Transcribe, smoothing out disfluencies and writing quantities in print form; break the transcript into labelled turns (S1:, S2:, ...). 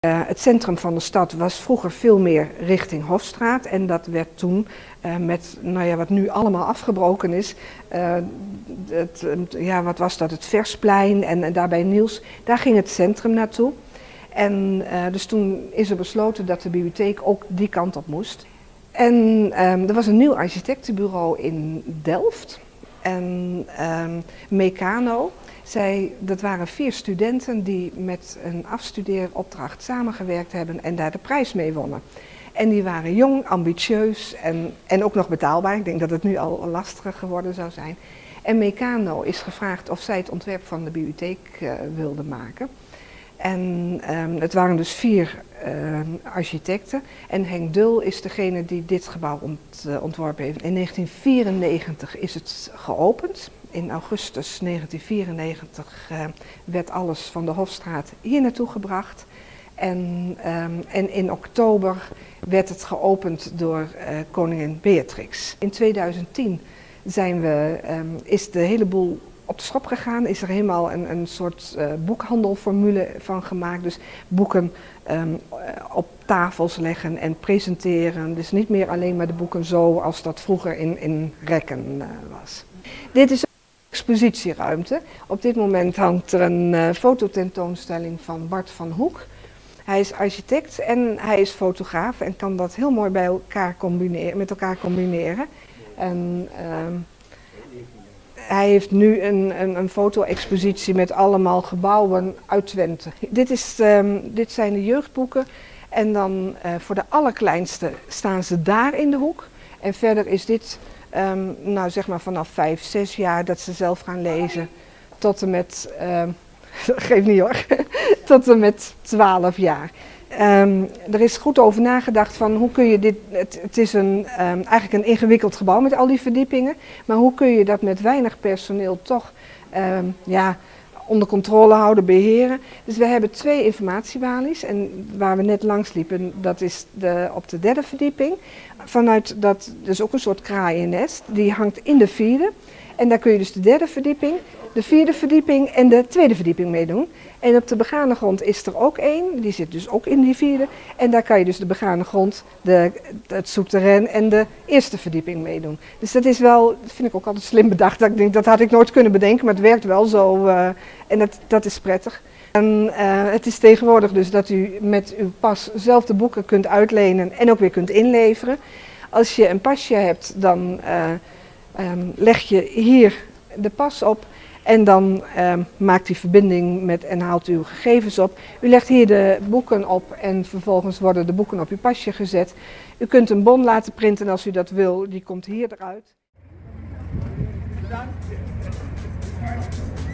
S1: Het centrum van de stad was vroeger veel meer richting Hofstraat en dat werd toen met wat nu allemaal afgebroken is, wat was dat, het Versplein en daarbij Niels, daar ging het centrum naartoe. En dus toen is er besloten dat de bibliotheek ook die kant op moest. En er was een nieuw architectenbureau in Delft en Mecanoo. Dat waren 4 studenten die met een afstudeeropdracht samengewerkt hebben en daar de prijs mee wonnen. En die waren jong, ambitieus en ook nog betaalbaar. Ik denk dat het nu al lastiger geworden zou zijn. En Mecanoo is gevraagd of zij het ontwerp van de bibliotheek wilden maken. En het waren dus 4 architecten. En Henk Dul is degene die dit gebouw ontworpen heeft. In 1994 is het geopend. In augustus 1994 werd alles van de Hofstraat hier naartoe gebracht. En in oktober werd het geopend door koningin Beatrix. In 2010 is de hele boel op de schop gegaan. Is er helemaal een soort boekhandelformule van gemaakt. Dus boeken op tafels leggen en presenteren. Dus niet meer alleen maar de boeken zo als dat vroeger in rekken was. Dit is expositieruimte. Op dit moment hangt er een fototentoonstelling van Bart van Hoek. Hij is architect en hij is fotograaf en kan dat heel mooi met elkaar combineren. En hij heeft nu een foto-expositie met allemaal gebouwen uit Twente. Dit zijn de jeugdboeken en dan voor de allerkleinste staan ze daar in de hoek. En verder is dit zeg maar vanaf 5, 6 jaar dat ze zelf gaan lezen tot en met, geef niet hoor, tot en met 12 jaar. Er is goed over nagedacht van hoe kun je dit, het is eigenlijk een ingewikkeld gebouw met al die verdiepingen, maar hoe kun je dat met weinig personeel toch onder controle houden, beheren. Dus we hebben 2 informatiebalies en waar we net langs liepen, dat is op de 3e verdieping. Vanuit dat, dus ook een soort kraaiennest, die hangt in de 4e. En daar kun je dus de 3e verdieping, de 4e verdieping en de 2e verdieping mee doen. En op de begane grond is er ook 1, die zit dus ook in die 4e. En daar kan je dus de begane grond, het souterrain en de 1e verdieping mee doen. Dus dat is wel, dat vind ik ook altijd slim bedacht. Dat ik denk, dat had ik nooit kunnen bedenken, maar het werkt wel zo en dat is prettig. En het is tegenwoordig dus dat u met uw pas zelf de boeken kunt uitlenen en ook weer kunt inleveren. Als je een pasje hebt, dan leg je hier de pas op en dan maakt u verbinding en haalt uw gegevens op. U legt hier de boeken op en vervolgens worden de boeken op uw pasje gezet. U kunt een bon laten printen als u dat wil, die komt hier eruit. Bedankt.